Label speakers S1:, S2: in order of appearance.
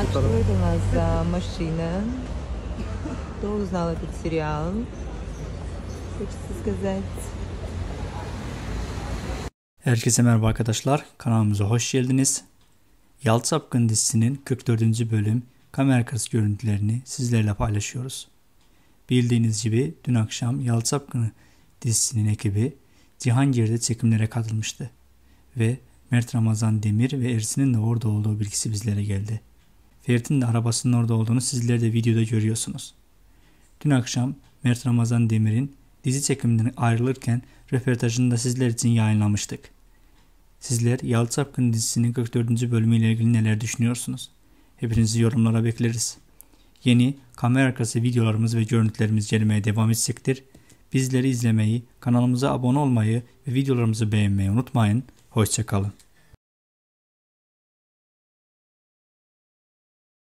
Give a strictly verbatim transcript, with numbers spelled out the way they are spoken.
S1: Что это у нас за машина? Кто узнал этот сериал? Хочется сказать.
S2: Herkese merhaba arkadaşlar, kanalımıza hoş geldiniz. Yalı Çapkını dizisinin kırk dördüncü bölüm kamera arkası görüntülerini sizlerle paylaşıyoruz. Bildiğiniz gibi dün akşam Yalı Çapkını dizisinin ekibi Cihangir'de çekimlere katılmıştı. Ve Mert Ramazan Demir ve Ersin'in de orada olduğu bilgisi bizlere geldi. Ferit'in de arabasının orada olduğunu sizler de videoda görüyorsunuz. Dün akşam Mert Ramazan Demir'in dizi çekiminden ayrılırken röportajını da sizler için yayınlamıştık. Sizler Yalı Çapkını dizisinin kırk dördüncü bölümüyle ilgili neler düşünüyorsunuz? Hepinizi yorumlara bekleriz. Yeni kamera arkası videolarımız ve görüntülerimiz gelmeye devam edecektir. Bizleri izlemeyi, kanalımıza abone olmayı ve videolarımızı beğenmeyi unutmayın. Hoşça kalın.